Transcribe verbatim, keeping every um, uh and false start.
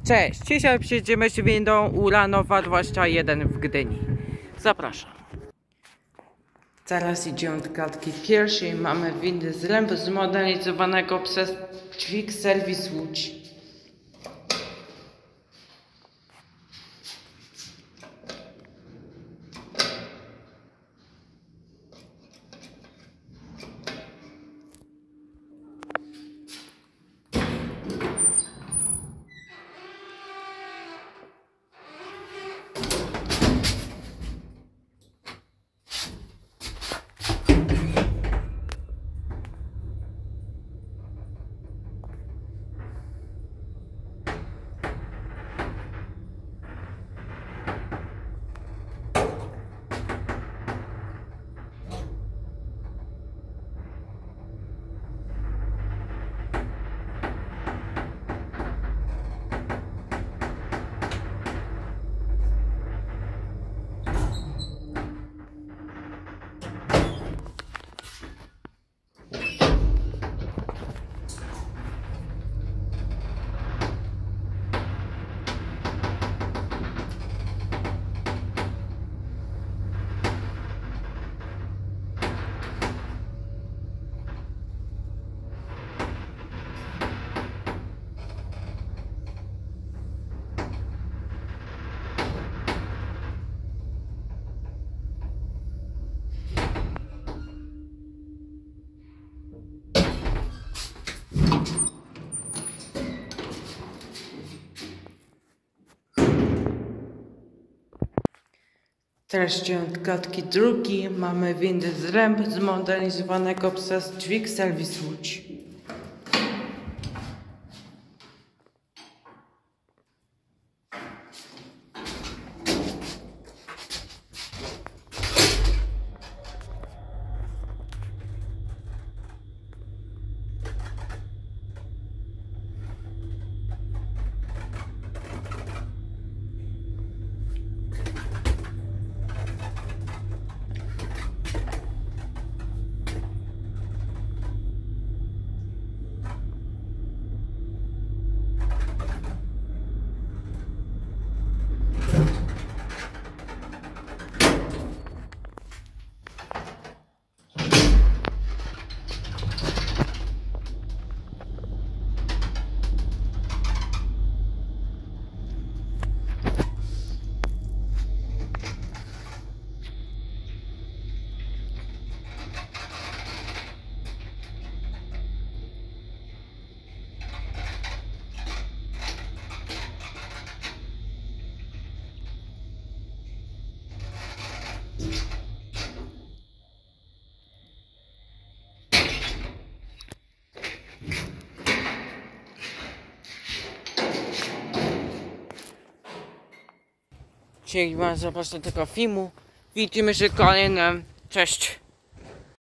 Cześć, dzisiaj przyjedziemy z windą Uranowa dwadzieścia jeden w Gdyni. Zapraszam. Teraz idziemy do klatki pierwszej. Mamy windy z ręb zmodernizowanego przez Quick Service Łódź. Teraz idziemy do klatki drugiej. Mamy windy z ręb zmodernizowanego przez Quick Service Łódź. Dzięki wam za zobaczenie tego filmu. Widzimy się kolejnym. Cześć.